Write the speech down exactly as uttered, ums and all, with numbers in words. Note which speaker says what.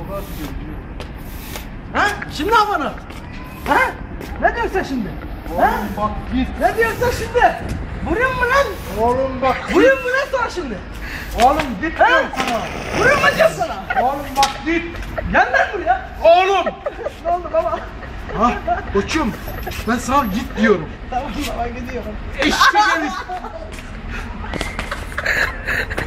Speaker 1: Ha? Şimdi ne yapalım? Ha? Ne diyorsun sen şimdi?
Speaker 2: Oğlum
Speaker 1: Ha?
Speaker 2: bak git.
Speaker 1: Ne diyorsun sen şimdi? Vuruyor mu lan?
Speaker 2: Oğlum bak git.
Speaker 1: Vuruyor mu lan sana şimdi?
Speaker 2: Oğlum git
Speaker 1: Ha?
Speaker 2: diyorum sana.
Speaker 1: Vuruyor mu diyorum sana?
Speaker 2: Oğlum bak git.
Speaker 1: Gel lan buraya.
Speaker 2: Oğlum.
Speaker 1: Ne oldu baba?
Speaker 2: Ha koçum ben sana git diyorum.
Speaker 1: Tamam baba gidiyorum.
Speaker 2: Eşek herif.